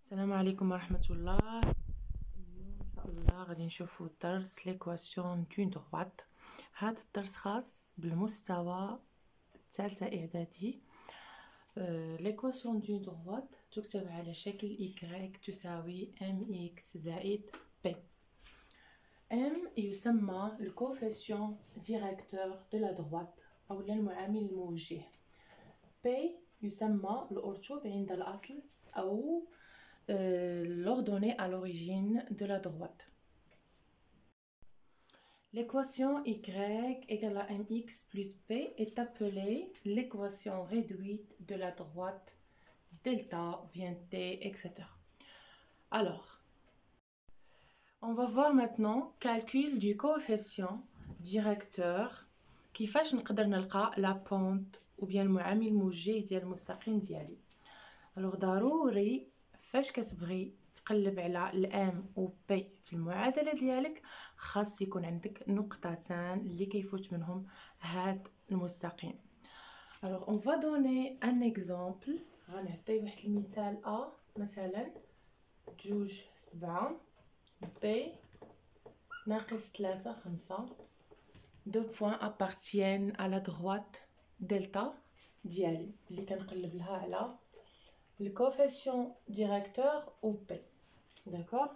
السلام عليكم ورحمة الله. اليوم إن شاء الله غادي نشوفو درس ليكواسيون دون دروات. هذا الدرس خاص بالمستوى الثالثة إعدادي. ليكواسيون دون دروات تكتب على شكل y تساوي mx زائد b. m يسمى الكوفيسيون ديريكتور دو لا دروات أو المعامل الموجه. b يسمى الأرتوب عند الأصل أو l'ordonnée à l'origine de la droite. L'équation y égale à mx plus b est appelée l'équation réduite de la droite delta, bien t, etc. Alors, on va voir maintenant calcul du coefficient directeur كيفاش نقدر نلقى لا بونت ou bien المعامل الموجه ديال المستقيم ديالي. alors ضروري فاش كتبغي تقلب على الام و بي في المعادله ديالك خاص يكون عندك نقطتان اللي كيفوت منهم هاد المستقيم. alors on va donner un exemple. غنعطي واحد المثال ا مثلا 2 7 بي ناقص 3 5. deux points appartiennent à la droite delta ديالي اللي كنقلب لها على le coefficient directeur ou P. D'accord.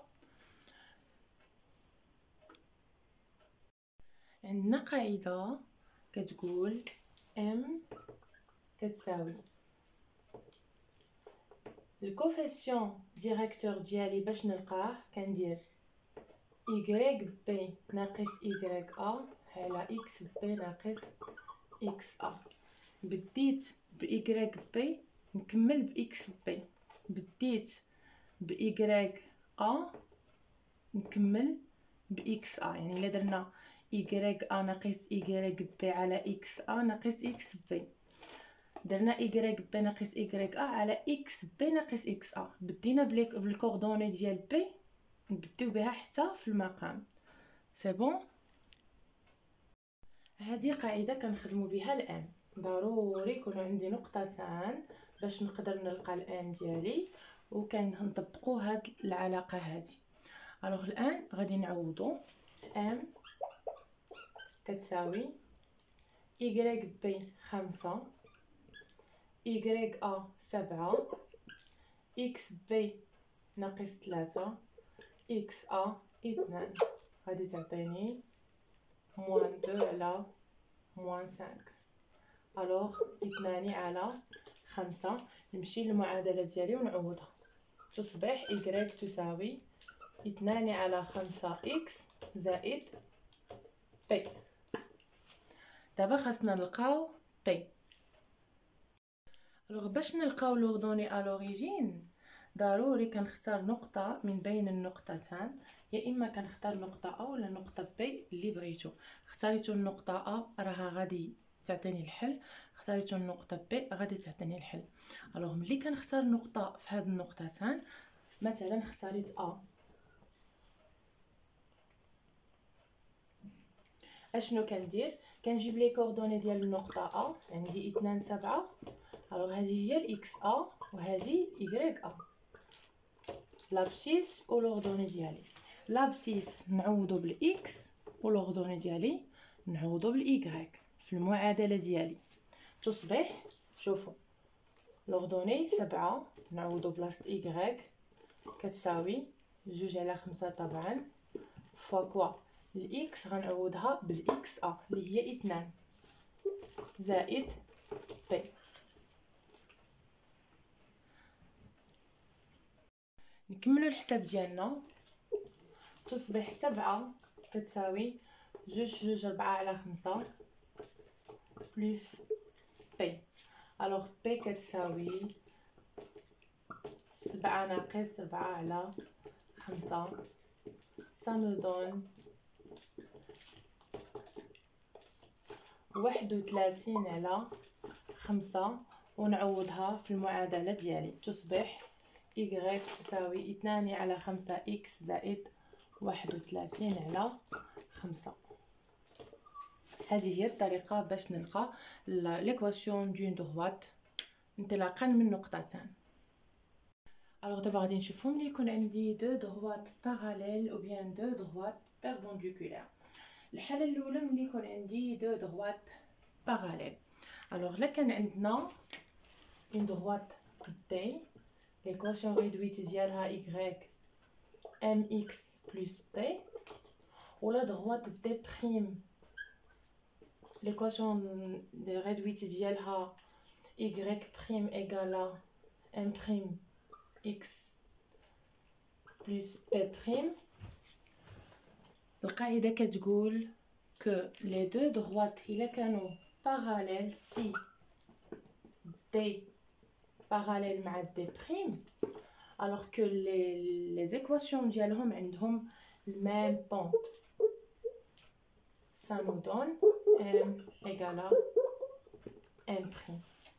عندنا قاعدة كتقول M كتساوي الكوفيسيون ديريكتور ديالي باش نلقاه كندير y b ناقص y a على x b ناقص x a. بديت ب y b نكمل ب x b. بديت ب y a نكمل ب x a. يعني الا درنا y a ناقص y b على x a ناقص x b درنا y b ناقص y a على x b ناقص x a. بدينا بالكوردوني ديال b نبديو بها حتى في المقام. سي بون. هذه قاعده كنخدموا بها الان. ضروري يكون عندي نقطتان باش نقدر نلقى الام ديالي وكنطبقوا هاد العلاقه هذه. الوغ الان غادي نعوضوا ام كتساوي y b 5 y a 7 x b ناقص 3 x a 2 غادي تعطيني موان 2 على موان 5. الوغ 2 على 5 نمشي للمعادله ديالي ونعوضها. تصبح y تساوي 2 على 5 x زائد b. دابا خاصنا نلقاو b. الوغ باش نلقاو لوردوني ا لوريجين ضروري كنختار نقطه من بين النقطتان. يا اما كنختار نقطه ا ولا نقطه b اللي بغيتو. اختاريتو النقطه ا راها غادي تعطيني الحل، اختاريتو النقطه b غادي تعطيني الحل. الوغ ملي كنختار نقطه في هاد النقطتان مثلا اختاريت ا اشنو كندير؟ كنجيب لي كوردوني ديال النقطه ا. عندي 2 7. الوغ هذه هي الاكس ا وهذه y ا. لابسيس ولوردوني ديالي. لابسيس نعوضو بالاكس ولوردوني ديالي نعوضو بالاي في المعادله ديالي. تصبح شوفوا لوردوني 7 نعوضو بلاصه y كتساوي 2 على 5 طبعا فوا كوا الاكس غنعوضها بالاكس ا اللي هي 2 زائد b. نكملوا الحساب ديالنا. تصبح 7 كتساوي 2 4 على 5 بلس b. الوغ b كتساوي 7 ناقص 4 على 5. ça me donne 31 على 5 ونعوضها في المعادله ديالي. تصبح y تساوي 2 على 5 x زائد 31 على 5. هذه هي الطريقه باش نلقى ليكواسيون دون دروات انطلاقا من نقطتان. الوغ دابا غادي نشوفو ملي يكون عندي دو دروات باراليل او بيان دو دروات بيربونديكولير. الحاله الاولى ملي يكون عندي دو دروات باراليل. الوغ لا كان عندنا اون دروات دي l'équation réduite ديالها y mx plus b ou la droite d prime l'équation réduite ديالها y prime égale à m prime x plus b prime. القاعدة كتقول que les deux droites إلا كانوا parallèles si d parallèle مع d prime alors que les équations ديالهم عندهم le même pente. Ça nous donne m égale à m prime.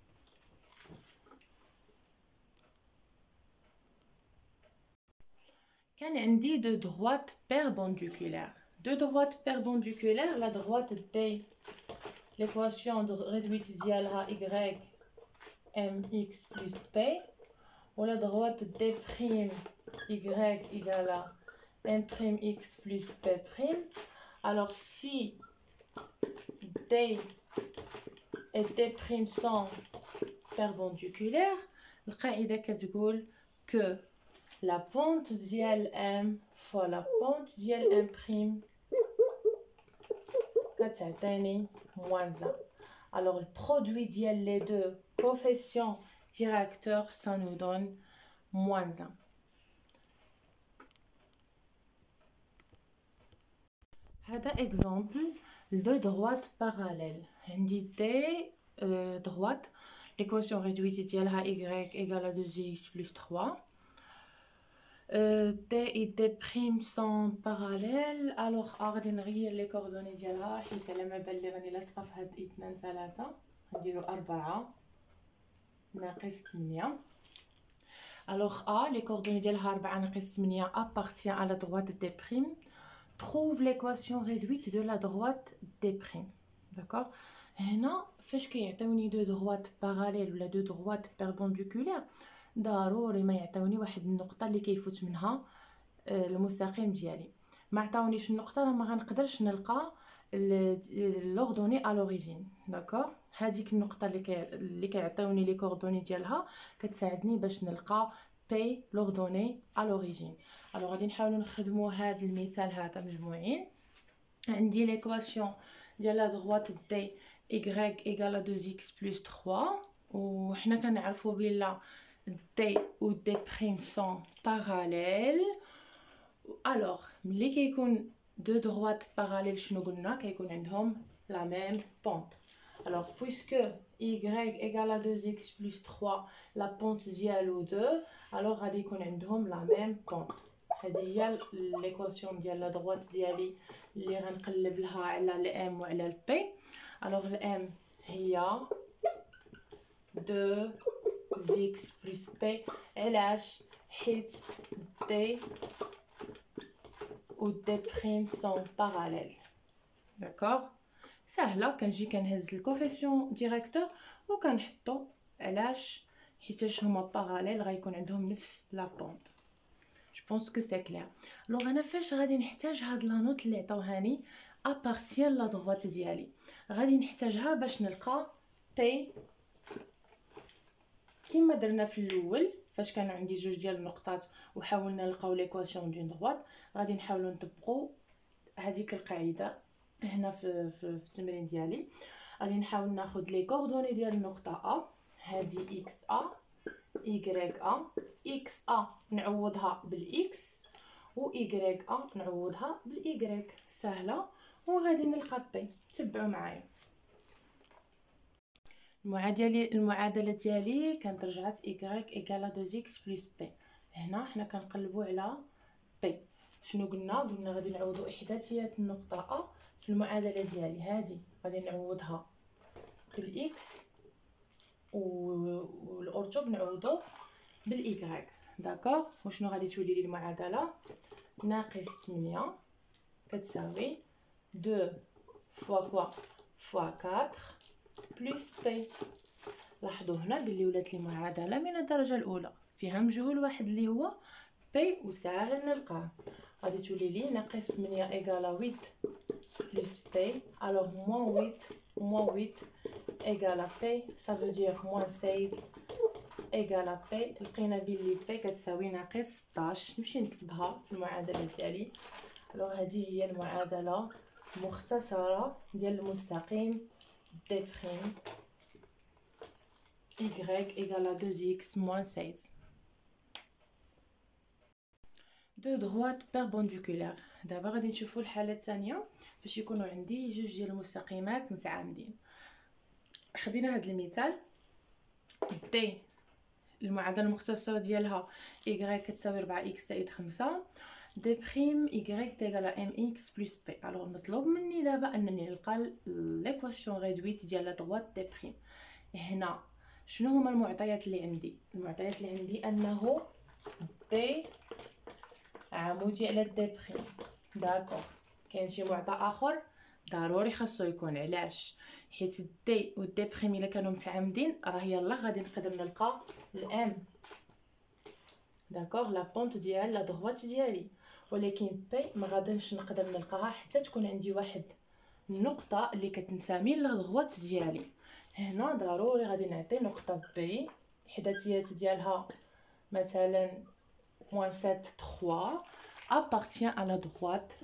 كان عندي deux droites perpendiculaires. Deux droites perpendiculaires, la droite D, l'équation réduite ديالها y mx plus p, ou la droite d prime y égale à m prime x plus p prime. Alors si d et d prime sont perpendiculaires, القاعدة كتقول que la pente ديال m fois la pente ديال m prime كتعطيني moins 1. Alors le produit ديال les deux coefficients directeurs, ça nous donne moins 1. هذا exemple de droite parallèle. عندي D droite, l'équation réduite ديالها y égale à 2x plus 3. D et D prime sont parallèles. Alors غادي نغير لي كوردوني ديالها حيت على ما بان لي راني لاصقه في هاد 2 3 نديرو 4 ناقص 8. Alors A, les coordonnées ديالها 4 ناقص 8 appartient à la droite D prime. Trouve l'équation réduite de la droite D prime. D'accord. هنا فاش كيعطيوني دو دروات باراليل ولا دو دروات بيربونديكولير ضروري ما يعطيوني واحد النقطه اللي كيفوت منها المستقيم ديالي. ما عطاونيش النقطه راه ما غنقدرش نلقى لوردوني ا لوريجين. داكوغ. هذيك النقطه اللي كيعطيوني لي كوردوني ديالها كتساعدني باش نلقى بي لوردوني ا لوريجين. الوغ غادي نحاولوا نخدموا هذا المثال هذا مجموعين. عندي ليكواسيون ديال لا دروات دي y égale à 2x plus 3 وحنا كنعرفوا بلا d و d prime sont parallèles. alors ملي كيكون دو دروات باراليل شنو قلنا كيكون عندهم la même pente. alors puisque y égale à 2x plus 3 la pente ديالو 2 alors غادي يكون عندهم la même pente. هذه هي ليكواسيون ديال لا دروات ديالي اللي غنقلب لها على الام وعلى البي. الوغ الام هي 2x plus p علاش حيت d و d prime sont parallèles. داكوغ. سهله. كنجي كنهز الكوفيسيون ديريكتور وكنحطو علاش حيتاش هما باراليل غيكون عندهم نفس لا بونط. Je pense que c'est clair. Alors انا فاش غادي نحتاج هاد لا نوت اللي عطاوهاني ابارتيان لا دروات ديالي غادي نحتاجها باش نلقى بي كما درنا في الاول فاش كانوا عندي جوج ديال النقطات وحاولنا نلقاو ليكواسيون دون دروات. غادي نحاولوا نطبقوا هذيك القاعده هنا في التمرين ديالي. غادي نحاول ناخذ لي كوردوني ديال النقطه ا هذه اكس ا y ا اكس ا نعوضها بالاكس و y ا نعوضها بالاي. سهله. وغادي نلقى بي. تبعوا معايا المعادله ديالي كانت رجعت y égale à 2x plus b. هنا حنا كنقلبوا على b. شنو قلنا غادي نعوضوا احداثيات النقطه ا في المعادله ديالي. هذه غادي نعوضها بالاكس والأورتوب نعوضو بالاي. داكوغ. وشنو غادي تولي لي المعادله ناقص 8 كتساوي 2 فوا كوا فوا 4 بلس بي. لاحظوا هنا بلي ولات لي معادله من الدرجه الاولى فيها مجهول واحد اللي هو بي وساهل نلقاه. غادي تولي لي ناقص 8 ايكالا 8 بلس بي. الوغ موان 8 ايكالا بي سا فو دير موان 16 ايكالا بي. لقينا بلي بي كتساوي ناقص 16. نمشي نكتبها في المعادله ديالي. الوغ هذه هي المعادله مختصره ديال المستقيم دي بريم y égale à 2x moins 16. دو droite perpendiculaire. دابا غادي نشوفوا الحاله الثانيه فاش يكونوا عندي جوج ديال المستقيمات متعامدين. خدينا هذا المثال دي المعادله المختصره ديالها y كتساوي 4x زائد 5 دي بريم y تيغال mx بلس b. الوغ مطلوب مني دابا انني نلقى ليكواسيون ريدويت ديال لا droite دي بريم. هنا شنو هما المعطيات اللي عندي؟ المعطيات اللي عندي انه دي عمودي على دي بريم. داكوغ. كاين شي معطى اخر ضروري خاصو يكون. علاش؟ حيت دي و دي بريم الا كانوا متعامدين راه يلا غادي نقدر نلقى الام. داكوغ لا بونط ديال لا دروات ديالي. ولكن بي ما غاديش نقدر نلقاها حتى تكون عندي واحد النقطه اللي كتنتمي لا دروات ديالي. هنا ضروري غادي نعطي نقطه بي الحداثيات ديالها مثلا moins 7 3 appartient à la droite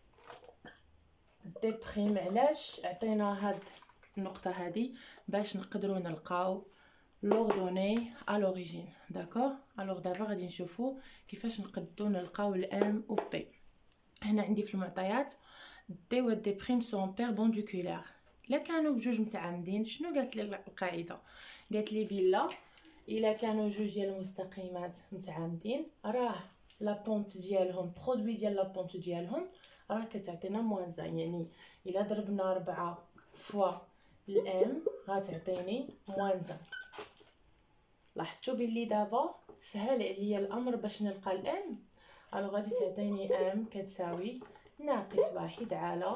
دي بريم. علاش عطينا هاد النقطه هادي؟ باش نقدروا نلقاو لوردوني ا لوريجين. داكوغ. الوغ دابا غادي نشوفوا كيفاش نقدروا نلقاو الام و بي. هنا عندي في المعطيات دي و دي بريم سون بيربونديكولير. الا كانوا بجوج متعامدين شنو قالت لي القاعده؟ قالت لي بلا الا كانوا جوج ديال المستقيمات متعامدين راه لا بونط ديالهم برودوي ديال لا بونط ديالهم راه كتعطينا موان زان. يعني الا ضربنا 4 فوا الام غتعطيني موان زان. لاحظتوا بلي دابا سهل عليا الامر باش نلقى الام. الو غادي تعطيني ام كتساوي ناقص 1 على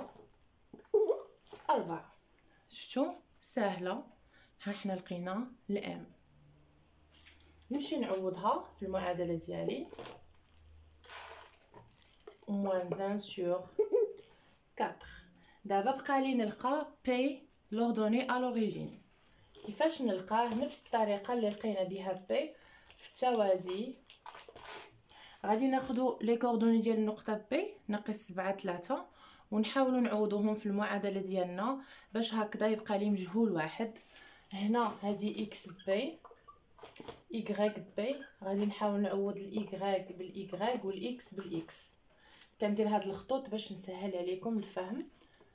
4. شفتوا ساهله. ها حنا لقينا الام. نمشي نعوضها في المعادله ديالي. موان 1 sur 4. دابا بقى لي نلقى بي لوردوني ا لوريجين. كيفاش نلقاه؟ نفس الطريقه اللي لقينا بها بي في التوازي. غادي ناخذوا لي كوردوني ديال النقطه بي ناقص 7 3 ونحاولوا نعوضوهم في المعادله ديالنا باش هكذا يبقى لي مجهول واحد. هنا هذه اكس بي y بي. غادي نحاول نعوض الاي بالاي والاكس بالاكس. كندير هاد الخطوط باش نسهل عليكم الفهم.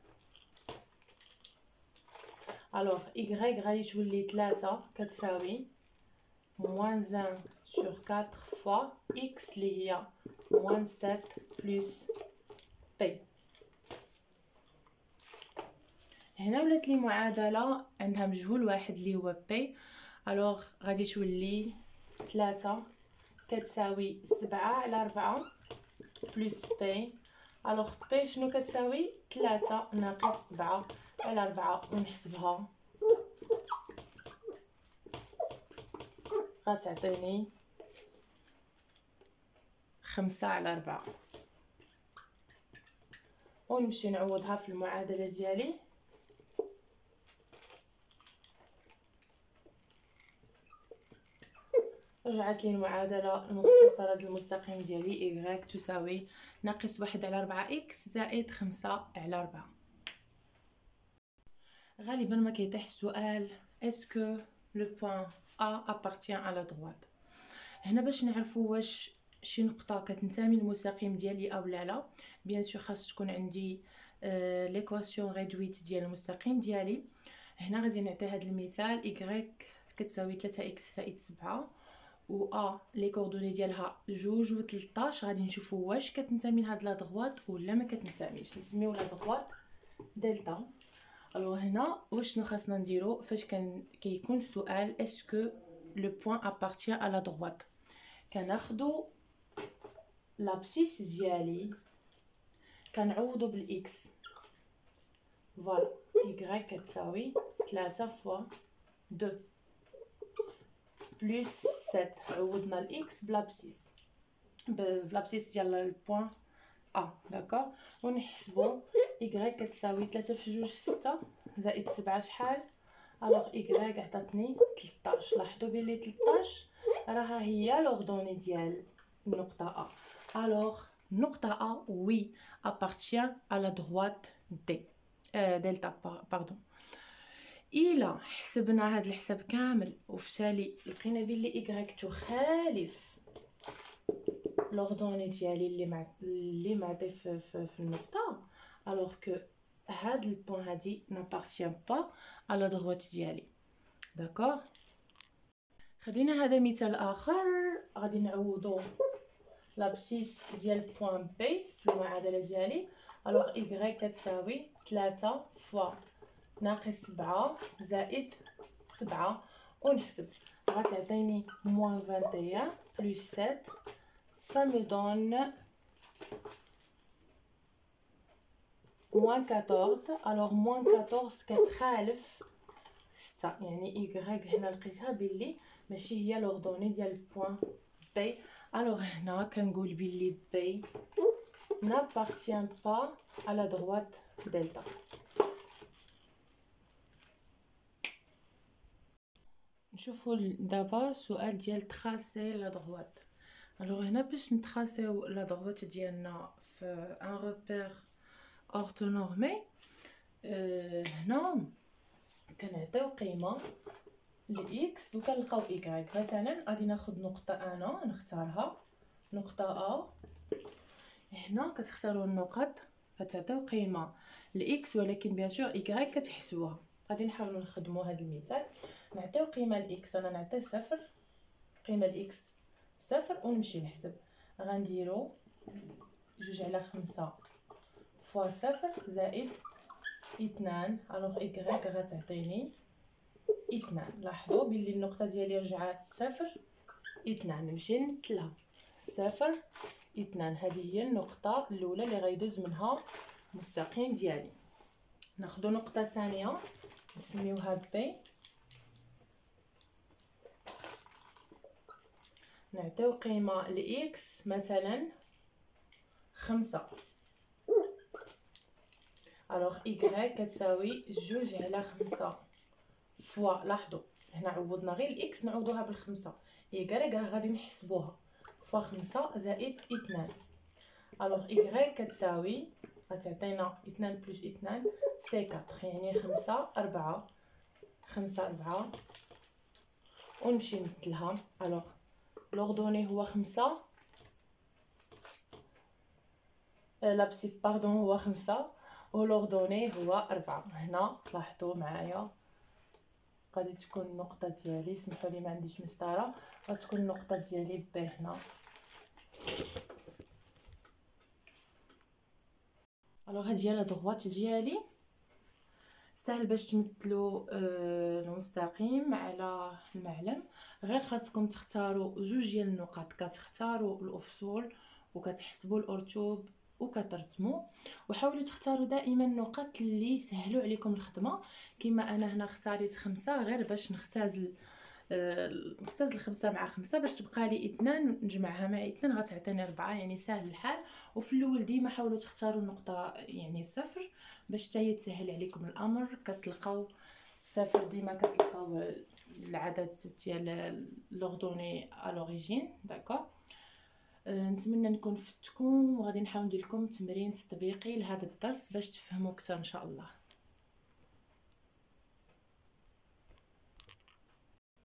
الوغ y غادي تولي 3 كتساوي موان 1 sur 4 فوا x اللي هي موان 7 بلس بي. هنا ولات لي معادله عندها مجهول واحد اللي هو بي. الوغ غادي تولي 3 كتساوي 7 على 4 بلس بي. الوغ بي شنو كتساوي؟ 3 ناقص 7 على 4 ونحسبها غتعطيني 5 على 4. ونمشي نعوضها في المعادله ديالي. رجعت لي المعادله المختصره ديال المستقيم ديالي y تساوي ناقص 1 على 4 x زائد 5 على 4. غالبا ما كيطيح السؤال اسكو لو بوين A appartient à la droite. هنا باش نعرفوا واش شي نقطه كتنتمي للمستقيم ديالي او لا بيان سور خاص تكون عندي ليكواسيون ريدويت ديال المستقيم ديالي. هنا غادي نعطي هذا المثال y كتساوي 3x زائد 7 و ا لي كوردوني ديالها 2 و 13. غادي نشوفوا واش كتنتمي لهاد لا دغوات ولا ما كتنتميش. نسميو لا دغوات دلتا. الو هنا واش خاصنا نديرو فاش كيكون السؤال اسكو لو بوين appartient à la droite؟ كناخدو لابسيس ديالي كنعوضو بالاكس. فوالا y كتساوي 3 فوا 2 بلس 7 عوضنا الاكس بلابسيس ديال البوان داكوغ. ونحسبوا y كتساوي 3 في 2 6 زائد 7 شحال؟ الوغ y عطاتني 13. لاحظوا بلي 13 راها هي لوردوني ديال النقطه الوغ النقطه وي appartient à la droite d دلتا باردون. الا حسبنا هاد الحساب كامل وفشالي لقينا بلي y تخالف لوردوني ديالي اللي معطي في النقطه الوغ كو هاد البوين هادي نابارتيان با على دروات ديالي داكوغ. خدينا هذا مثال اخر غادي نعوضو لابسيس ديال بوين بي في المعادله ديالي الوغ y كتساوي 3 فوا ناقص 7 زائد 7 ونحسب غتعطيني موان 21 بلس 7 ça me donne moins 14. alors moins 14 كتخالف 6 يعني y هنا لقيتها بلي ماشي هي لوردوني ديال بوين بي. alors هنا كنقول بلي بي n'appartient pas à la droite delta. نشوفوا دابا سؤال ديال تراسي لا دروات. الوغ هنا باش نتراسيو لا دروات ديالنا في ان روبير اورتونورمي هنا كنعطيو قيمه لاكس وكنلقاو y. مثلا غادي ناخذ نقطه انا نختارها نقطه هنا كتختاروا النقط كتعطيو قيمه لاكس ولكن بيان سور y كتحسبوها. غادي نحاولوا نخدموا هذا المثال. نعطيو قيمه لاكس انا نعطي 0 قيمه لاكس 0 ونمشي نحسب. غنديرو 2/5 فوا 0 زائد 2 الوغ y غتعطيني 2. لاحظوا بلي النقطه ديالي رجعات 0 2 نمشي نتلها 0 2. هذه هي النقطه الاولى اللي غيدوز منها المستقيم ديالي. ناخذ نقطه ثانيه نسميوها بي نعطيو قيمه لاكس مثلا 5 الوغ y كتساوي 2/5 فوا. لاحظوا هنا عوضنا غير الاكس نعوضوها بالخمسة y راه غادي نحسبوها فوا 5 زائد 2 الوغ y كتساوي غتعطينا 2 بلس 2 سي 4 يعني 5 4 5 4 ونمشي نتلها. الوغ لوردوني هو 5 لابسيس باردون هو 5 ولوردوني هو 4. هنا لاحظوا معايا غادي تكون النقطه ديالي سمحوا لي ما عنديش مسطره غتكون النقطه ديالي ب هنا. الوغ هذه هي لا دروات ديالي. سهل باش تمثلوا المستقيم على المعلم. غير خاصكم تختاروا جوج ديال النقط كتختاروا الافصول وكتحسبوا الارتوب وكترسموا وحاولوا تختاروا دائما النقط اللي سهلوا عليكم الخدمه. كما انا هنا اختاريت 5 غير باش نختزل 5 مع 5 باش تبقى لي 2 نجمعها مع 2 غتعطيني 4 يعني سهل الحال. وفي الاول ديما حاولوا تختاروا النقطه يعني 0 باش حتى هي تسهل عليكم الامر. كتلقاو 0 ديما كتلقاو العدد ديال لوردوني ا لوريجين داكوغ. نتمنى نكون فدتكم وغادي نحاول ندير لكم تمرين تطبيقي لهذا الدرس باش تفهموا اكثر ان شاء الله.